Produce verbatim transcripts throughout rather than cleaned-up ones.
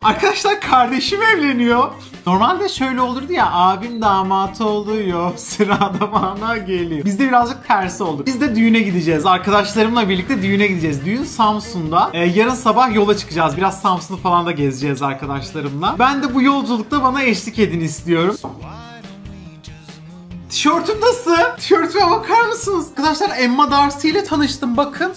Arkadaşlar kardeşim evleniyor. Normalde şöyle olurdu ya, abim damat oluyor, sırada bana geliyor. Bizde birazcık tersi oldu. Biz de düğüne gideceğiz. Arkadaşlarımla birlikte düğüne gideceğiz. Düğün Samsun'da. Ee, yarın sabah yola çıkacağız. Biraz Samsun'u falan da gezeceğiz arkadaşlarımla. Ben de bu yolculukta bana eşlik edin istiyorum. Tişörtüm nasıl? Tişörtüme bakar mısınız? Arkadaşlar Emma Darcy ile tanıştım, bakın.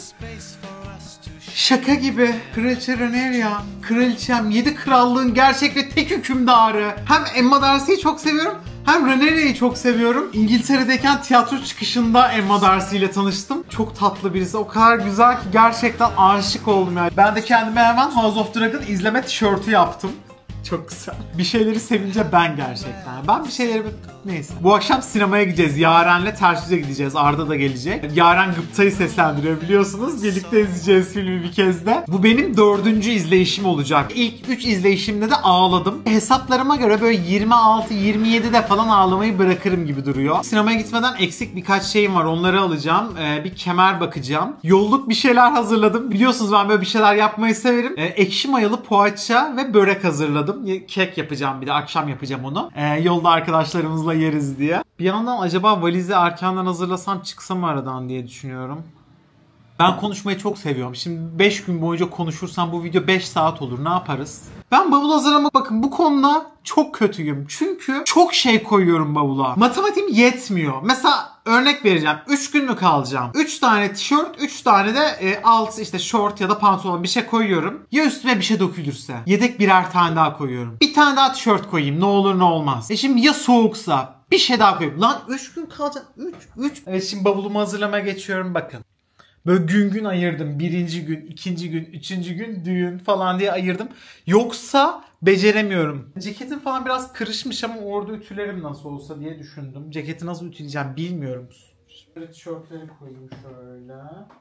Şaka gibi. Kraliçe Rhaenyra. Kraliçem, yedi krallığın gerçek ve tek hükümdarı. Hem Emma Darcy'yi çok seviyorum, hem Rhaenyra'yı çok seviyorum. İngiltere'deyken tiyatro çıkışında Emma Darcy ile tanıştım. Çok tatlı birisi. O kadar güzel ki gerçekten aşık oldum yani. Ben de kendime hemen House of Dragon izleme tişörtü yaptım. Çok güzel. Bir şeyleri sevince ben gerçekten. Ben bir şeyleri... Neyse. Bu akşam sinemaya gideceğiz. Yaren'le ters yüze gideceğiz. Arda da gelecek. Yaren Gıpta'yı seslendiriyor biliyorsunuz. Birlikte izleyeceğiz filmi bir kez de. Bu benim dördüncü izleyişim olacak. İlk üç izleyişimde de ağladım. Hesaplarıma göre böyle yirmi altı yirmi yedide falan ağlamayı bırakırım gibi duruyor. Sinemaya gitmeden eksik birkaç şeyim var. Onları alacağım. Ee, bir kemer bakacağım. Yolluk bir şeyler hazırladım. Biliyorsunuz ben böyle bir şeyler yapmayı severim. Ee, ekşi mayalı poğaça ve börek hazırladım. Kek yapacağım, bir de akşam yapacağım onu. Ee, yolda arkadaşlarımızla yeriz diye. Bir yandan acaba valizi erkenden hazırlasam çıksam aradan diye düşünüyorum. Ben konuşmayı çok seviyorum. Şimdi beş gün boyunca konuşursam bu video beş saat olur. Ne yaparız? Ben bavul hazırlamak, bakın bu konuda çok kötüyüm. Çünkü çok şey koyuyorum bavula. Matematiğim yetmiyor. Mesela örnek vereceğim. üç gün mü kalacağım? üç tane tişört, üç tane de e, alt işte şort ya da pantolon bir şey koyuyorum. Ya üstüme bir şey dökülürse? Yedek birer tane daha koyuyorum. Bir tane daha tişört koyayım. Ne olur ne olmaz. E şimdi ya soğuksa? Bir şey daha koyayım. Lan üç gün kalacak. üç, üç. Evet, şimdi bavulumu hazırlamaya geçiyorum, bakın. Böyle gün gün ayırdım. Birinci gün, ikinci gün, üçüncü gün düğün falan diye ayırdım. Yoksa beceremiyorum. Ceketim falan biraz kırışmış ama orada ütülerim nasıl olsa diye düşündüm. Ceketi nasıl ütüleyeceğim bilmiyorum. Şöyle tişörtleri koyayım şöyle.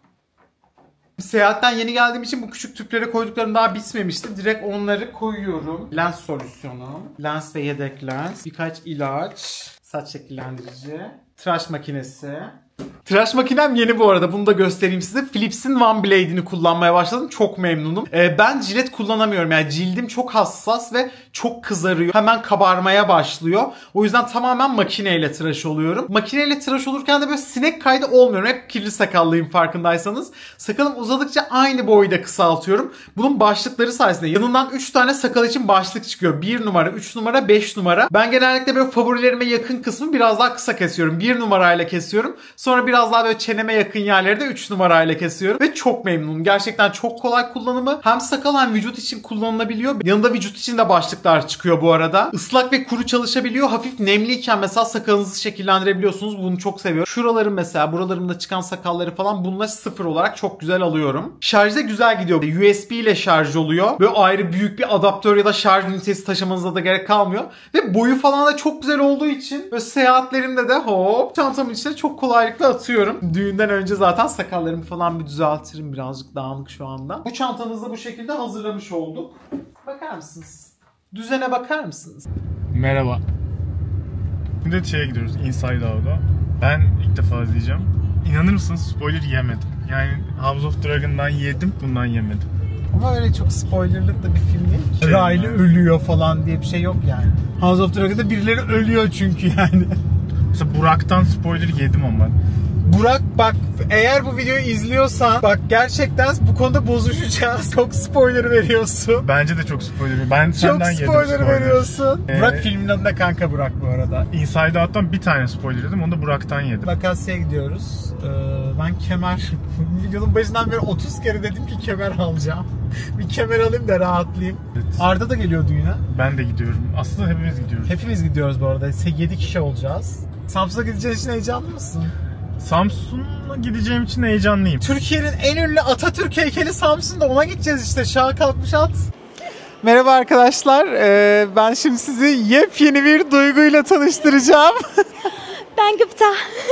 Seyahatten yeni geldiğim için bu küçük tüpleri koyduklarım daha bitmemişti. Direkt onları koyuyorum. Lens solüsyonu, lens ve yedek lens, birkaç ilaç, saç şekillendirici, tıraş makinesi. Tıraş makinem yeni bu arada. Bunu da göstereyim size. Philips'in One Blade'ini kullanmaya başladım. Çok memnunum. Ee, ben jilet kullanamıyorum. Yani cildim çok hassas ve çok kızarıyor. Hemen kabarmaya başlıyor. O yüzden tamamen makineyle tıraş oluyorum. Makineyle tıraş olurken de böyle sinek kaydı olmuyorum. Hep kirli sakallıyım farkındaysanız. Sakalım uzadıkça aynı boyda kısaltıyorum. Bunun başlıkları sayesinde yanından üç tane sakal için başlık çıkıyor. bir numara, üç numara, beş numara. Ben genellikle böyle favorilerime yakın kısmı biraz daha kısa kesiyorum. bir numarayla kesiyorum. Sonra biraz daha böyle çeneme yakın yerleri de üç numarayla kesiyorum. Ve çok memnunum. Gerçekten çok kolay kullanımı. Hem sakal hem vücut için kullanılabiliyor. Yanında vücut için de başlıklar çıkıyor bu arada. Islak ve kuru çalışabiliyor. Hafif nemliyken mesela sakalınızı şekillendirebiliyorsunuz. Bunu çok seviyorum. Şuralarım mesela, buralarımda çıkan sakalları falan bununla sıfır olarak çok güzel alıyorum. Şarjda güzel gidiyor. U S B ile şarj oluyor. Böyle ayrı büyük bir adaptör ya da şarj ünitesi taşımanıza da gerek kalmıyor. Ve boyu falan da çok güzel olduğu için böyle seyahatlerimde de hop çantamın içine çok kolaylıkla atıyorum. Düğünden önce zaten sakallarımı falan bir düzeltirim. Birazcık dağınık şu anda. Bu çantamızı da bu şekilde hazırlamış olduk. Bakar mısınız? Düzene bakar mısınız? Merhaba. Şimdi şeye gidiyoruz. Inside Out'a. Ben ilk defa izleyeceğim. İnanır mısınız? Spoiler yemedim. Yani House of Dragon'dan yedim, bundan yemedim. Ama öyle çok spoilerlık da bir film değil ki. Şey Riley yani. ölüyor falan diye bir şey yok yani. House of Dragon'da birileri ölüyor çünkü yani. Mesela Burak'tan spoiler yedim ama. Burak bak, eğer bu videoyu izliyorsan bak gerçekten bu konuda bozuşacağız. Çok spoiler veriyorsun. Bence de çok spoiler. Ben Çok senden yedim spoiler, spoiler veriyorsun. Ee, Burak filmin adı da kanka Burak bu arada. Inside Out'tan bir tane spoiler yedim. Onu da Burak'tan yedim. Vakasya'ya gidiyoruz. Ee, ben kemer... Videonun başından beri otuz kere dedim ki kemer alacağım. Bir kemer alayım da rahatlayayım. Evet. Arda da geliyor düğüne. Ben de gidiyorum. Aslında hepimiz gidiyoruz. Hepimiz gidiyoruz bu arada. yedi kişi olacağız. Samsun'a gideceğiz için heyecanlı mısın? Samsun'a gideceğim için heyecanlıyım. Türkiye'nin en ünlü Atatürk heykeli Samsun'da, ona gideceğiz işte. Şaha kalkmış at. Merhaba arkadaşlar. Ee, ben şimdi sizi yepyeni bir duyguyla tanıştıracağım. Ben Gıpta.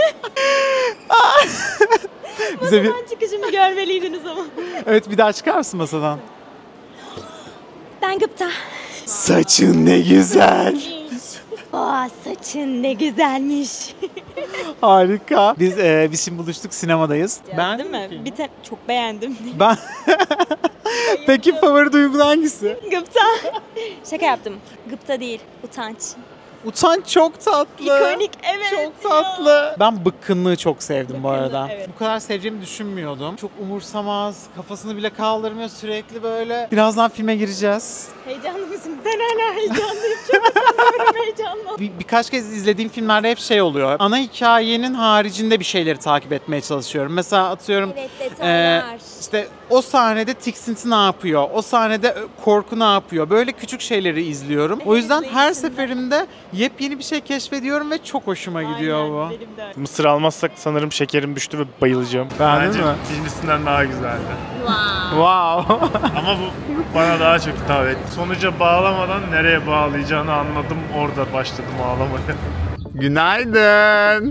Bize bir... Masadan çıkışımı görmeliydiniz ama. Evet, bir daha çıkar mısın masadan? Ben Gıpta. Saçın ne güzel. Aa, saçın ne güzelmiş. Harika. Biz e, biz şimdi buluştuk, sinemadayız. Ben değil mi? Bir te- çok beğendim. Ben Peki favori duygun hangisi? Gıpta. Şaka yaptım. Gıpta değil, utanç. Utanç çok tatlı. İkonik, evet. Çok tatlı. Ben bıkkınlığı çok sevdim bu Bıkkınlığı, arada. evet. Bu kadar seveceğimi düşünmüyordum. Çok umursamaz, kafasını bile kaldırmıyor sürekli böyle. Birazdan filme gireceğiz. Heyecanlı mısın? Ben hala heyecanlıyım. Çok utanıyorum, heyecanlı. Bir, birkaç kez izlediğim filmlerde hep şey oluyor. Ana hikayenin haricinde bir şeyleri takip etmeye çalışıyorum. Mesela atıyorum Evet, e, detaylar. işte o sahnede tiksinti ne yapıyor? O sahnede korku ne yapıyor? Böyle küçük şeyleri izliyorum. O yüzden Evet, her içinde. seferinde yepyeni bir şey keşfediyorum ve çok hoşuma gidiyor Aynen, bu. benim de öyle. Mısır almazsak sanırım şekerim düştü ve bayılacağım. Beğendin Bence mi? birincisinden daha güzeldi. Wow. Wow. Ama bu bana daha çok hitap etti. Sonuca bağlamadan nereye bağlayacağını anladım. Orada başladım ağlamaya. Günaydın.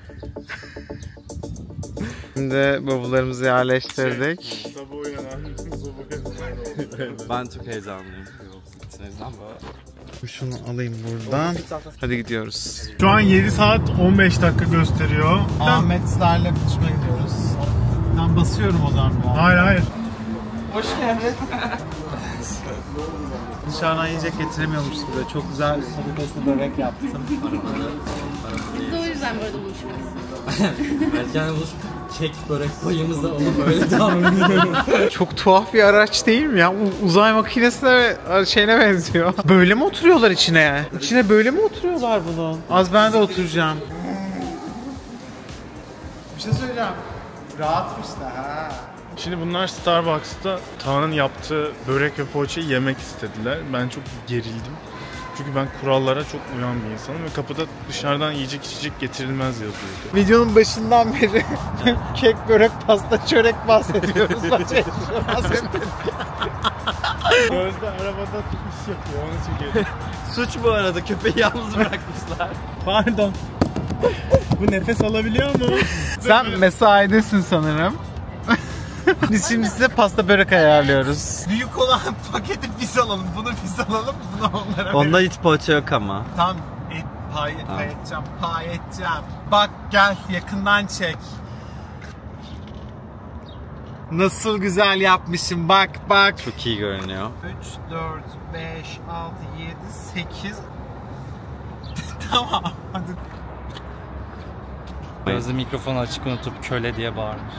Şimdi bavullarımızı yerleştirdik. Sabah uyanan, sabah uyanan. Ben çok heyecanlıyım. Şunu alayım buradan. Hadi gidiyoruz. Şu an yedi saat on beş dakika gösteriyor. Ahmetlerle buluşmaya gidiyoruz. Ben basıyorum o zaman. Hayır hayır. Hoş geldin. Dışarıdan yiyecek getiremiyormuş gibi. Çok güzel patatesli börek yaptım. Biz de o yüzden burada buluşmak istedik. Belki yani bu kek börek payımızda alıp öyle tahmin ediyorum. Çok tuhaf bir araç değil mi ya? U- Uzay makinesine şeyine benziyor. Böyle mi oturuyorlar içine? İçine böyle mi oturuyorlar bunun? Az ben de oturacağım. Bir şey söyleyeceğim. Rahatmış da ha. Şimdi bunlar Starbucks'ta Tan'ın yaptığı börek ve poğaçayı yemek istediler. Ben çok gerildim. Çünkü ben kurallara çok uyan bir insanım ve kapıda dışarıdan yiyecek içecek getirilmez yazıyordu. Videonun başından beri kek, börek, pasta, çörek bahsediyoruz. Gözde arabada iş yapıyor, onu çekiyor. Suç bu arada, köpeği yalnız bırakmışlar. Pardon. Bu nefes alabiliyor mu? Sen mesaidesin sanırım. Biz şimdi size pasta börek ayarlıyoruz. Büyük olan paketi biz alalım. Bunu biz alalım. Bunu onlara verelim. Onda hiç poğaça yok ama. Tam et, pay, pay edeceğim, pay edeceğim. Bak gel yakından çek. Nasıl güzel yapmışım, bak bak. Çok iyi görünüyor. üç, dört, beş, altı, yedi, sekiz. Tamam hadi. Gözde mikrofonu açık unutup köle diye bağırmış.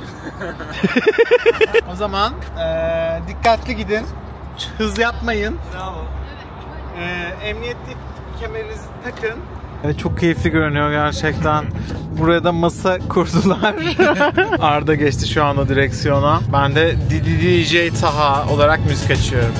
O zaman eee, dikkatli gidin. Hız yapmayın. Bravo. Eee emniyet kemerinizi takın. Evet, çok keyifli görünüyor gerçekten. Buraya da masa kurdular. Arda geçti şu anda direksiyona. Ben de D J Taha olarak müzik açıyorum.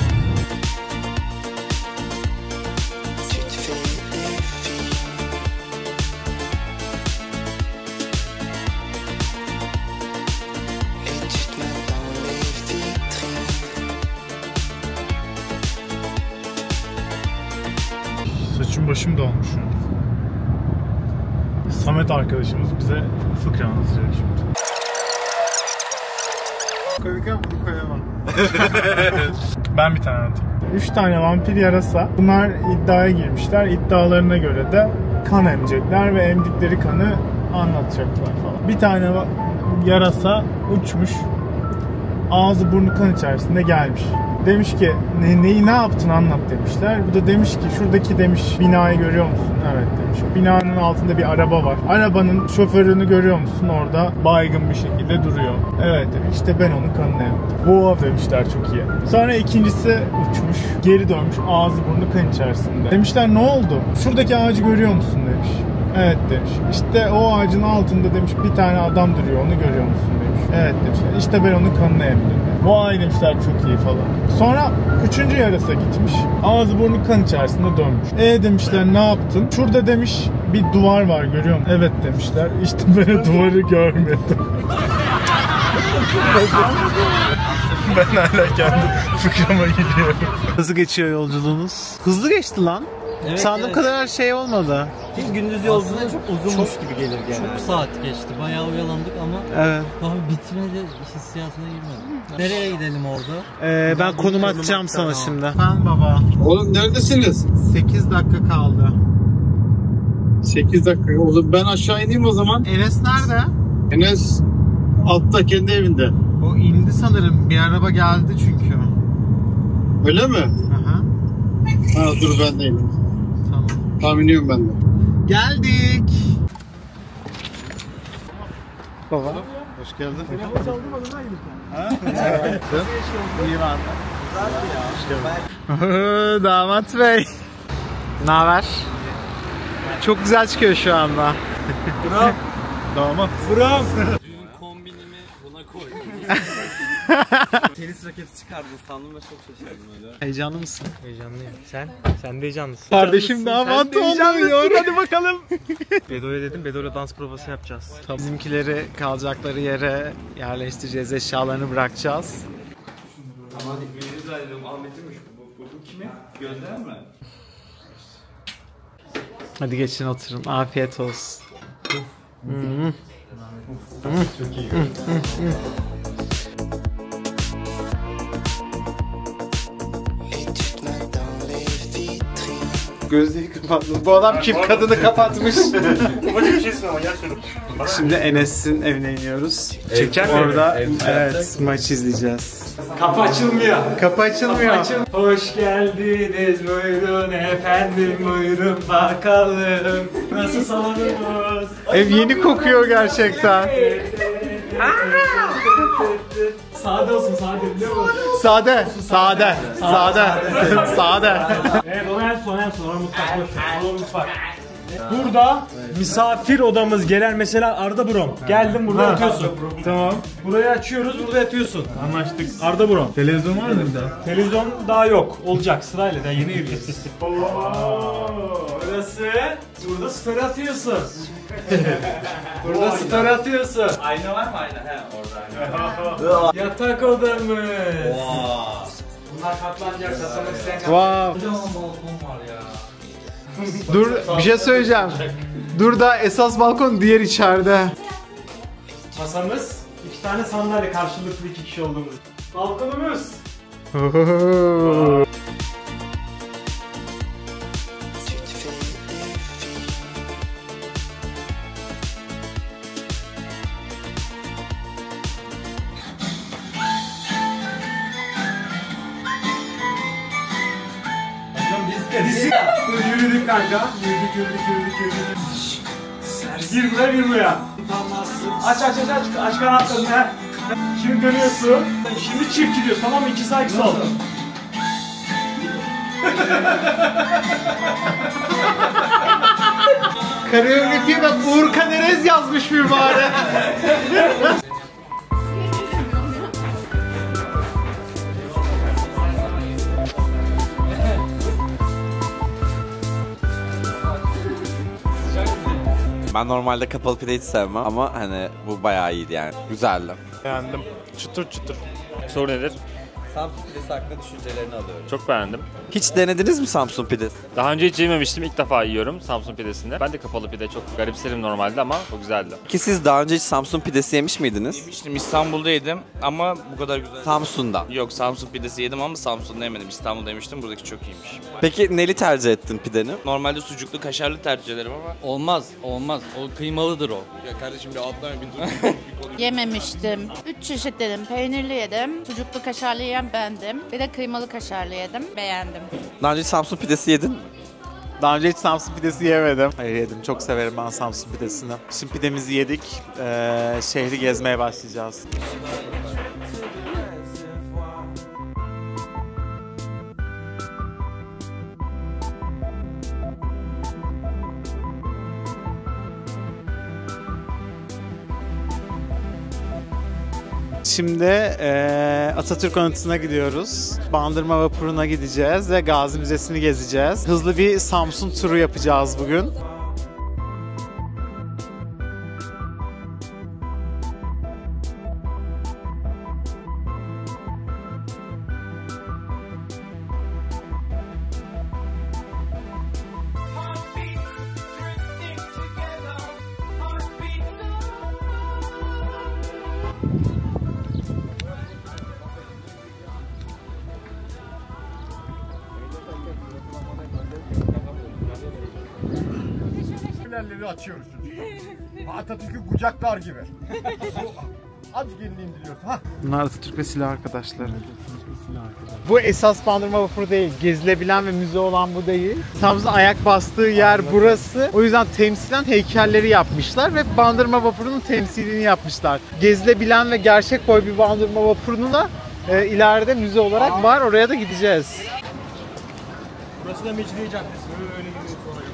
Saçım başım dağılmış şu an. Samet arkadaşımız bize fıkra anlatacak şimdi. Komik ama koyamam. Ben bir tane anlatayım. Üç tane vampir yarasa. Bunlar iddiaya girmişler. İddialarına göre de kan emecekler ve emdikleri kanı anlatacaklar falan. Bir tane va- yarasa uçmuş. Ağzı burnu kan içerisinde gelmiş. Demiş ki ne, neyi ne yaptın anlat demişler. Bu da demiş ki şuradaki demiş binayı görüyor musun? Evet demiş. Binanın altında bir araba var. Arabanın şoförünü görüyor musun? Orada baygın bir şekilde duruyor. Evet demiş. İşte ben onun kanını emdim. Wow demişler, çok iyi. Sonra ikincisi uçmuş. Geri dönmüş. Ağzı burnu kan içerisinde. Demişler ne oldu? Şuradaki ağacı görüyor musun demiş. Evet demiş. İşte o ağacın altında demiş bir tane adam duruyor. Onu görüyor musun demiş. Evet demişler. İşte ben onun kanını emdim. Vay demişler, çok iyi falan. Sonra üçüncü yarasa gitmiş. Ağzı burnu kan içerisinde dönmüş. E demişler ne yaptın? Şurada demiş bir duvar var görüyor musun? Evet demişler. İşte ben o duvarı görmedim. Ben hala kendi fıkrama gidiyorum. Nasıl geçiyor yolculuğunuz? Hızlı geçti lan. Evet, Sandığım evet. kadar şey olmadı. Ki gündüz yolculuğu çok uzunmuş gibi gelir genelde. Çok saat geçti. Bayağı oyalandık ama Evet. daha bitmedi, hissiyatına girmedim. Nereye gidelim orada? Ee, ben konum atacağım sana şimdi. Ben baba. Oğlum neredesiniz? sekiz dakika kaldı. sekiz dakika. O zaman ben aşağı ineyim o zaman. Enes nerede? Enes altta kendi evinde. O indi sanırım. Bir araba geldi çünkü. Öyle mi? Aha. Ha dur ben de ineyim. Tamam. Tamam iniyorum ben de. Geldik. Baba. Hoş geldin. İyi var. Hoş geldin. Damat Bey. Ne haber? Çok güzel çıkıyor şu anda. Buram. Damat. Buram. Düğün kombinimi buna koydum. Tenis raketi çıkardın sandım ve çok şaşırdım öyle. Heyecanlı mısın? Heyecanlıyım. Sen? Sen de heyecanlısın. Kardeşim damat oluyor. Hadi bakalım. Bedo'ya dedim, Bedo'yla dans provası yapacağız. Bizimkileri kalacakları yere yerleştireceğiz, eşyalarını bırakacağız. Ama benim zannediyorum Ahmet'inmiş bu. Bu, bu kimin? Gözler mi? Hadi geçin oturun. Afiyet olsun. Hmm. Çok iyi. Gözleri kapatmış. Bu adam kim? Kadını kapatmış. Ufacık bir şeysin ama gel şöyle. Şimdi Enes'in evine iniyoruz. Çeker mi? Orada evet maç izleyeceğiz. Kapı açılmıyor. Kapı açılmıyor. Hoş geldiniz, buyurun efendim, buyurun bakalım. Nasıl salonumuz? Ev yeni kokuyor gerçekten. Sade olsun, sade biliyor musun? Sade, sade, sade, sade. Evet, o en son en son. Orada mutfak, boş ver. Orada mutfak. Burada misafir odamız gelen mesela Arda Buram. Geldim burada yatıyorsun. Tamam. Burayı açıyoruz, burada yatıyorsun. Anlaştık. Arda Buram. Televizyon var mı burada? Televizyon daha yok. Olacak sırayla, daha yeni evliyiz. Ooo, burası. Burada story atıyorsun. Burada story atıyorsun. Ayna var mı ayna? He orada ayna. Yatak odamız. Wow. Bunlar katlanacak, satmak isteyen Wow. Kocaman balkon var ya. Dur bir şey söyleyeceğim. Dur da esas balkon diğer içeride. Masamız, iki tane sandalye karşılıklı iki kişi olduğumuz. Balkonumuz. Dizi. Yürüdük kanka. Yürüdük, yürüdük, yürüdük, yürüdük. Bir buraya, bir buraya. Aç, aç, aç, aç. Aç kanatlarını. Şimdi dönüyorsun. Şimdi çift gidiyorsun, tamam mı? İki sağ, iki sol. Koreografiye bak, Uğur Kanerez yazmış mübarek. Ben normalde kapalı pide hiç sevmem ama hani bu bayağı iyiydi yani. Güzeldi. Beğendim. Çıtır çıtır. Soru nedir? Samsun pidesi hakkında düşüncelerini alıyorum. Çok beğendim. Hiç denediniz mi Samsun pidesi? Daha önce hiç yememiştim. İlk defa yiyorum Samsun pidesini. Ben de kapalı pide çok garipserim normalde ama o güzeldi. Ki siz daha önce hiç Samsun pidesi yemiş miydiniz? Yemiştim, İstanbul'da yedim ama bu kadar güzel. Samsun'da. Yok, Samsun pidesi yedim ama Samsun'da yemedim. İstanbul'da yemiştim. Buradaki çok iyiymiş. Peki neli tercih ettin pideni? Normalde sucuklu, kaşarlı tercih ederim ama. Olmaz, olmaz. O kıymalıdır o. Ya kardeşim bir atlama bir dur. bir konuş. Yememiştim. Üç çeşit dedim. Peynirli yedim. Sucuklu kaşarlı yiyen bendim. Bir de kıymalı kaşarlı yedim. Beğendim. Daha önce hiç Samsun pidesi yedin mi? Daha önce hiç Samsun pidesi yemedim. Hayır yedim. Çok severim ben Samsun pidesini. Şimdi pidemizi yedik. Ee, şehri gezmeye başlayacağız. Şimdi eee, Atatürk Anıtı'na gidiyoruz. Bandırma Vapuru'na gideceğiz ve Gazi Müzesi'ni gezeceğiz. Hızlı bir Samsun turu yapacağız bugün. Helalleri açıyoruz çocuklar. Atatürk'ü kucaklar gibi. Az gelin indiriyorsun. Ha. Bunlar Atatürk ve silah arkadaşları. Bu esas bandırma vapuru değil. Gezilebilen ve müze olan bu değil. Samsun'un ayak bastığı yer burası. O yüzden temsilen heykelleri yapmışlar ve bandırma vapurunun temsilini yapmışlar. Gezilebilen ve gerçek boy bir bandırma vapurunun da e, ileride müze olarak var. Oraya da gideceğiz. Burası da Mecidiye Caddesi. Öyle gidiyoruz sonra.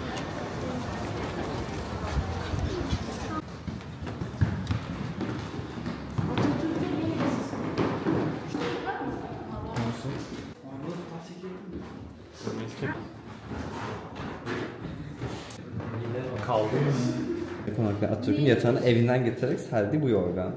Konaklı Atatürk'ün yatağını evinden getirerek serdiği bu yorgan.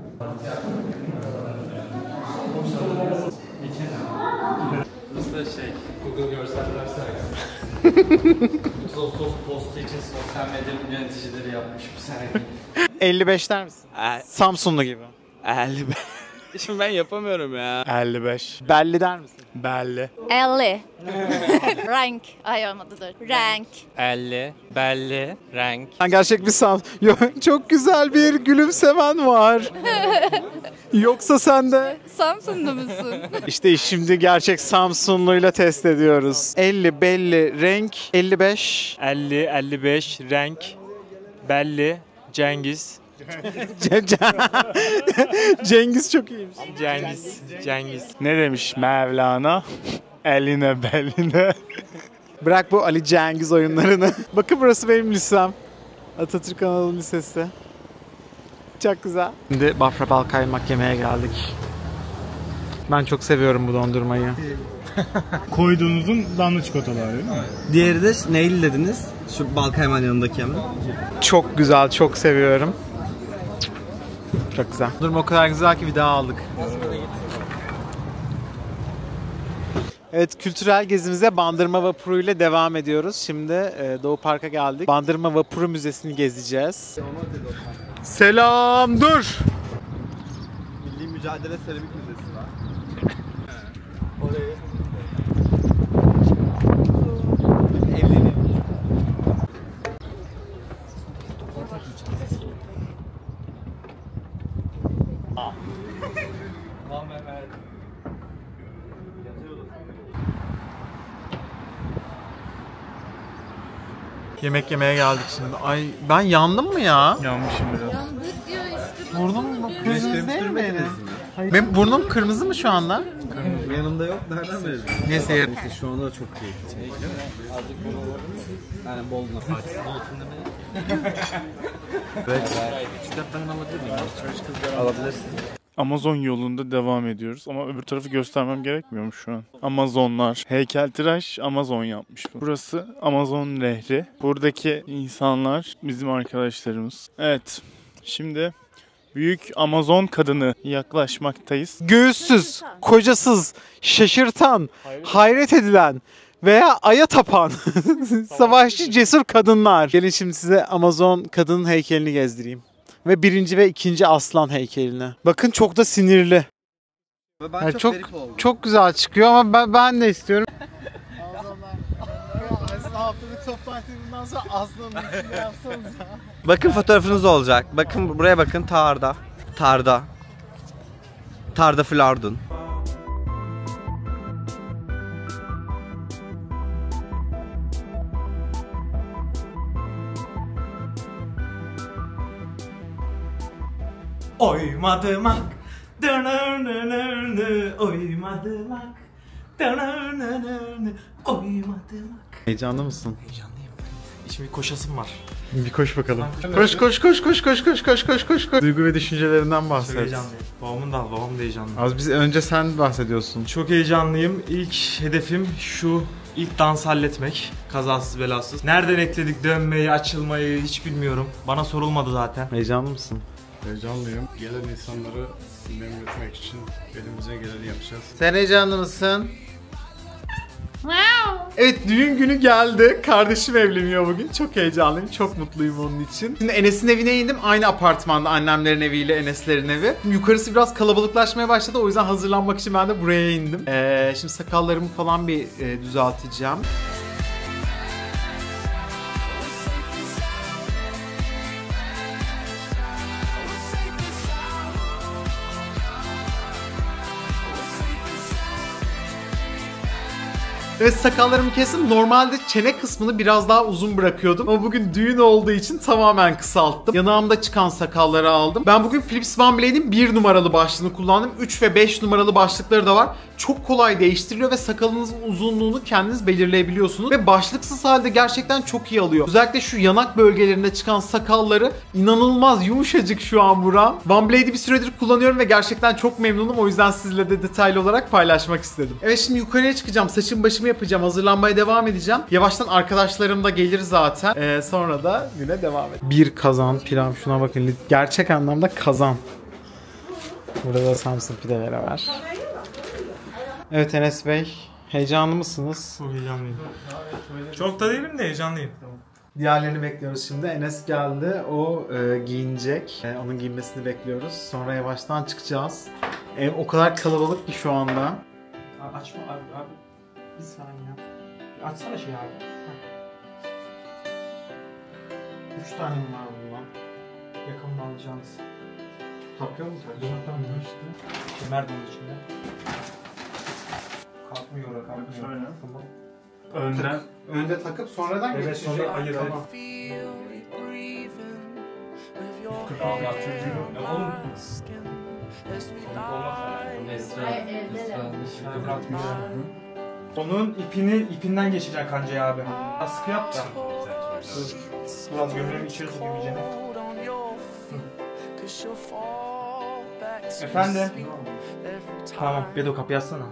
Burası da şey, Google görseller sergisi. Sos postu için sosyal medya yöneticileri yapmış bu sergi. elli beş der misin? E, Samsunlu gibi. elli beş. Şimdi ben yapamıyorum ya. elli beş. Belli der misin? Belli. elli. Renk. Ay olmadıdır. Renk. elli, belli, renk. Gerçek bir Sam. Çok güzel bir gülümsemen var. Yoksa sen de? Samsunlu musun? İşte şimdi gerçek Samsunluyla test ediyoruz. elli belli renk elli beş. elli, elli beş, renk, belli, Cengiz. Cengiz çok iyiymiş. Cengiz, Cengiz. Ne demiş Mevlana? Eline beline. Bırak bu Ali Cengiz oyunlarını. Bakın burası benim lisem. Atatürk Anadolu Lisesi. Çok güzel. Şimdi Bafra bal kaymak yemeye geldik. Ben çok seviyorum bu dondurmayı. Koyduğunuzun damla çikolataları değil mi? Diğeri de neyli dediniz? Şu bal kaymağın yanındaki hemen. Çok güzel, çok seviyorum. Çok güzel. Dondurma o kadar güzel ki bir daha aldık. Evet, kültürel gezimize Bandırma Vapuru ile devam ediyoruz. Şimdi e, Doğu Park'a geldik. Bandırma Vapuru Müzesi'ni gezeceğiz. Selam, dur! Milli Mücadele Seramik Müzesi var. Evleniyor. Yemek yemeye geldik şimdi. Ay ben yandım mı ya? Yanmışım biraz. Burnum kırmızı değil mi benim? Benim burnum kırmızı mı şu anda? Yanımda yok. Nereden verelim? Neyse yerim. Neyse şu anda çok keyifli. Yani bol nafas. Alabilirsin. Amazon yolunda devam ediyoruz ama öbür tarafı göstermem gerekmiyor mu şu an? Amazonlar. Heykeltıraş Amazon yapmış bu. Burası Amazon Nehri. Buradaki insanlar bizim arkadaşlarımız. Evet. Şimdi büyük Amazon kadını yaklaşmaktayız. Göğüssüz, kocasız, şaşırtan, hayret edilen veya aya tapan savaşçı cesur kadınlar. Gelin şimdi size Amazon kadının heykelini gezdireyim. Ve birinci ve ikinci aslan heykeline. Bakın çok da sinirli. Ve ben Yani çok çok garip oldum. çok güzel çıkıyor ama ben, ben de istiyorum. Haftalık toplantıyı bundan sonra aslanın içinde yapsanız ya. Bakın fotoğrafınız olacak. Bakın buraya bakın tarda. Tarda. Tarda Flardun. Oymadım ak, oymadım ak, oymadım ak. Heyecanlı mısın? Heyecanlıyım. Şimdi koşasım var. Bir koş bakalım. Koş koş koş koş koş koş koş koş koş koş. Duygu ve düşüncelerinden bahset. Çok heyecanlıyım. Babamın da babam da heyecanlı. Az biz önce sen bahsediyorsun. Çok heyecanlıyım. İlk hedefim şu. İlk dans halletmek. Kazasız belasız. Nereden ekledik dönmeyi, açılmayı hiç bilmiyorum. Bana sorulmadı zaten. Heyecanlı mısın? Heyecanlıyım. Gelen insanları memnun etmek için elimize geleni yapacağız. Sen heyecanlı mısın? Evet, düğün günü geldi. Kardeşim evleniyor bugün. Çok heyecanlıyım. Çok mutluyum onun için. Şimdi Enes'in evine indim. Aynı apartmanda annemlerin eviyle Enes'lerin evi. Yukarısı biraz kalabalıklaşmaya başladı. O yüzden hazırlanmak için ben de buraya indim. Ee, şimdi sakallarımı falan bir e, düzelteceğim. Evet, sakallarımı kestim. Normalde çene kısmını biraz daha uzun bırakıyordum. Ama bugün düğün olduğu için tamamen kısalttım. Yanağımda çıkan sakalları aldım. Ben bugün Philips One Blade'in bir numaralı başlığını kullandım. üç ve beş numaralı başlıkları da var. Çok kolay değiştiriliyor ve sakalınızın uzunluğunu kendiniz belirleyebiliyorsunuz. Ve başlıksız halde gerçekten çok iyi alıyor. Özellikle şu yanak bölgelerinde çıkan sakalları inanılmaz yumuşacık şu an buram. One Blade'i bir süredir kullanıyorum ve gerçekten çok memnunum. O yüzden sizle de detaylı olarak paylaşmak istedim. Evet, şimdi yukarıya çıkacağım. Saçım başımı yapacağım. Hazırlanmaya devam edeceğim. Yavaştan arkadaşlarım da gelir zaten. Ee, sonra da güne devam edelim. Bir kazan pilav. Şuna bakın. Gerçek anlamda kazan. Burada da Samsun pideleri var. Evet Enes Bey. Heyecanlı mısınız? Çok heyecanlıyım. Çok da değilim de heyecanlıyım. Diğerlerini bekliyoruz şimdi. Enes geldi. O e, giyinecek. E, onun giyinmesini bekliyoruz. Sonra yavaştan çıkacağız. Ev o kadar kalabalık ki şu anda. Abi açma abi, abi. Bir saniye. Bir açsana şey abi. Heh. Üç tane mi var bundan? Yakında alacağınız. Takıyor mu? Tamam işte. Kemer de onun içinde. Kalkmıyor oraya, kalkmıyor. Şöyle. Tamam. Önden. Önde takıp sonradan evet, geçiyor. sonra ayır Tamam. yüz kırk altı yap çocuğu. Ya oğlum. Onun ipini ipinden geçeceksin kancayı abi. Askı yap da. Biraz gömleğimi içeri sokayım iyicene. Efendim? Tamam, Bedo kapıyı açsana.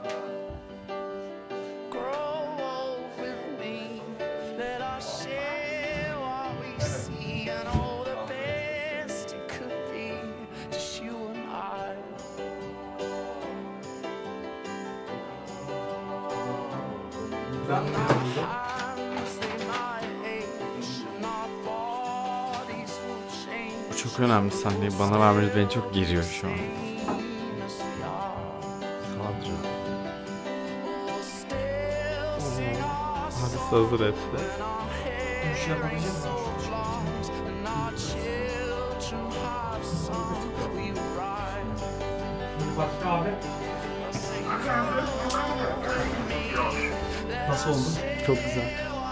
Bu çok önemli sahneyi bana vermeniz beni çok geriyor şu an. Hadi hazır hepsi. Bir şey yapabilecek misin? Başka abi. Nasıl oldu? Çok güzel.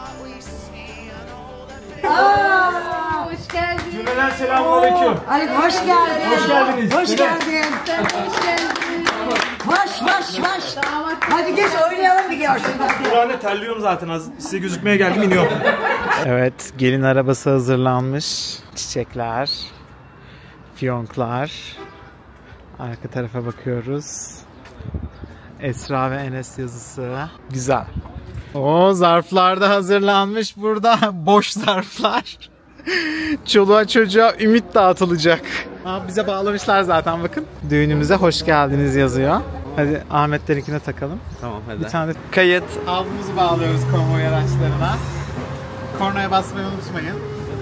Aa, hoş geldin. Cümleden selamünaleyküm. Ay hoş geldin. Hoş geldiniz. Hoş Cümle. geldin. Sen hoş geldin. Baş baş baş. Hadi geç oynayalım bir görsün. Buranın terliyorum zaten az. Size gözükmeye geldim iniyorum. Evet, gelin arabası hazırlanmış. Çiçekler, fiyonklar. Arka tarafa bakıyoruz. Esra ve Enes yazısı. Güzel. O zarflar da hazırlanmış burada. Boş zarflar. Çoluğa çocuğa ümit dağıtılacak. Aa, bize bağlamışlar zaten bakın. Düğünümüze hoş geldiniz yazıyor. Hadi Ahmet'lerinkine takalım. Tamam hadi. Bir tane Kayıt. albümümüzü bağlıyoruz konvoy araçlarına. Kornaya basmayı unutmayın.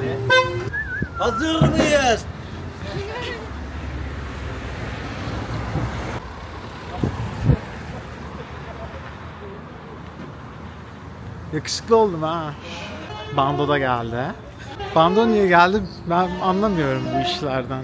Hazır mıyız? Yakışıklı oldum ha. Bando da geldi. Bando niye geldi? Ben anlamıyorum bu işlerden.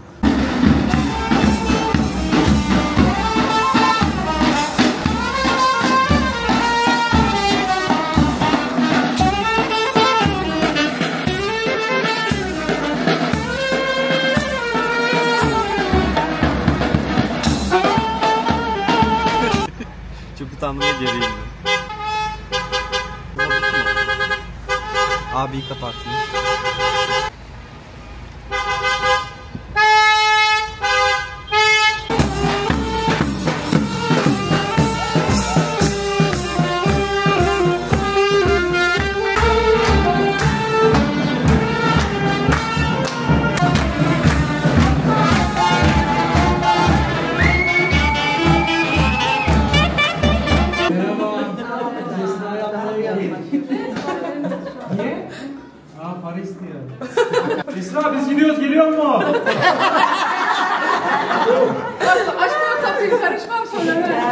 Çok utandım ve geriyim. Abi kapattım. Esra biz gidiyoruz, geliyor mu? Açma kapıyı, karışmam sonra.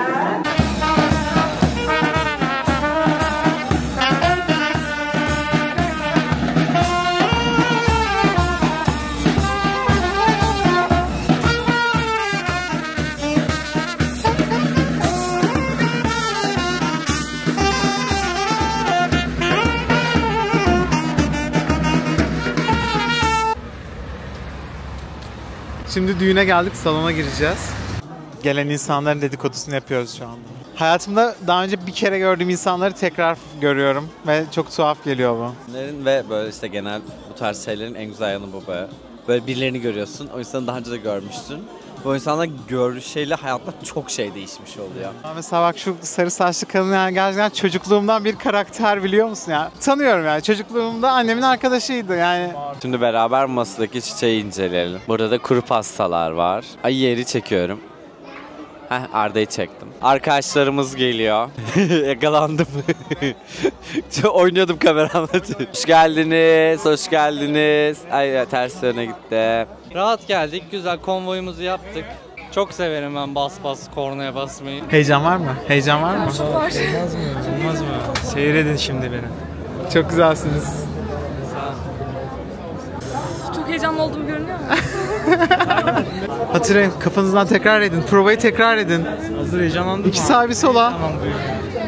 Şimdi düğüne geldik, salona gireceğiz. Gelen insanların dedikodusunu yapıyoruz şu anda. Hayatımda daha önce bir kere gördüğüm insanları tekrar görüyorum ve çok tuhaf geliyor bu. Ve böyle işte genel bu tarz şeylerin en güzel yanı bu böyle. Böyle birilerini görüyorsun, o insanı daha önce de görmüştün. Bu insanla görüşeyle hayatta çok şey değişmiş oluyor. Mesela bak şu sarı saçlı kadın yani gerçekten çocukluğumdan bir karakter, biliyor musun ya? Tanıyorum yani, çocukluğumda annemin arkadaşıydı yani. Şimdi beraber masadaki çiçeği inceleyelim. Burada da kuru pastalar var. Ay yeri çekiyorum. Heh, Arda'yı çektim. Arkadaşlarımız geliyor. Yakalandım. Oynuyordum kameramla. Hoş geldiniz, hoş geldiniz. Ay ters yöne gitti. Rahat geldik, güzel konvoyumuzu yaptık. Çok severim ben bas bas kornaya basmayı. Heyecan var mı? Heyecan var mı? Çok var. Olmaz mı? Olmaz mı? Seyredin şimdi beni. Çok güzelsiniz. Çok heyecanlı olduğum görünüyor mu? Hatırlayın, kafanızdan tekrar edin. Provayı tekrar edin. Hazır heyecanlandım. İki sahibi sola. Tamam buyurun.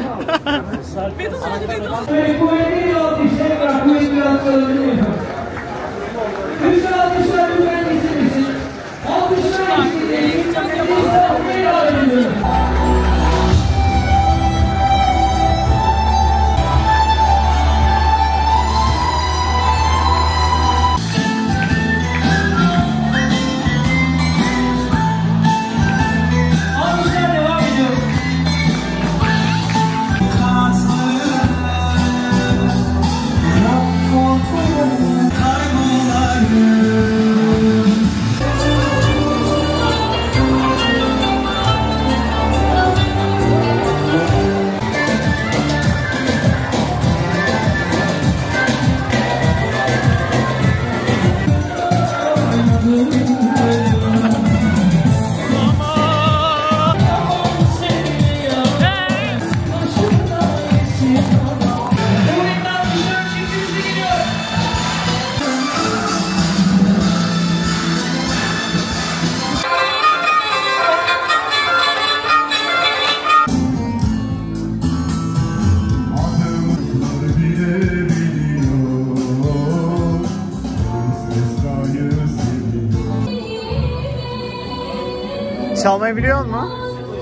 Çalmayı biliyor musun?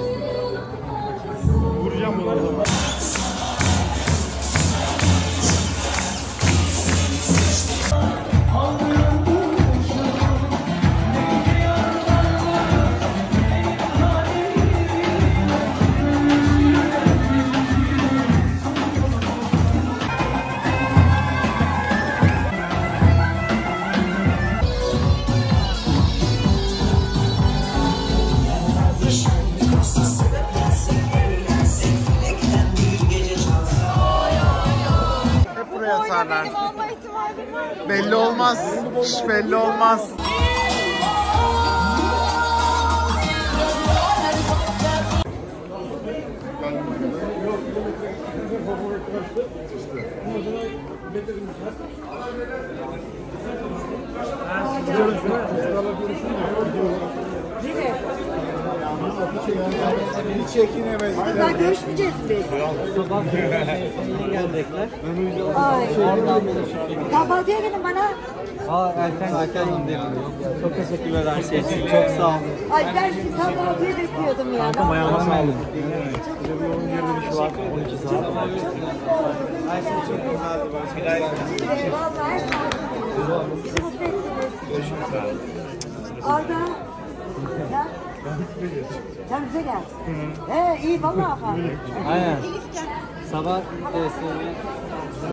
Vuracağım bunu. Atarlar. Belli olmaz. Hiç belli olmaz. Hiç çekinemeyiz. Daha görüşmeyeceğiz biz. Gelecekler. Ay. Kahvaltıya gelin bana. Aa erken erken gönderin. Çok teşekkürler her şey için. Çok sağ olun. Ay ben sizi kahvaltıya bekliyordum ya. Kankam ayağına sağlık. Her şey çok güzeldi. Vallahi bizi mutlu ettiniz. Arda. Ya. Sen bize gel. He iyi vallahi. Aynen. Sabah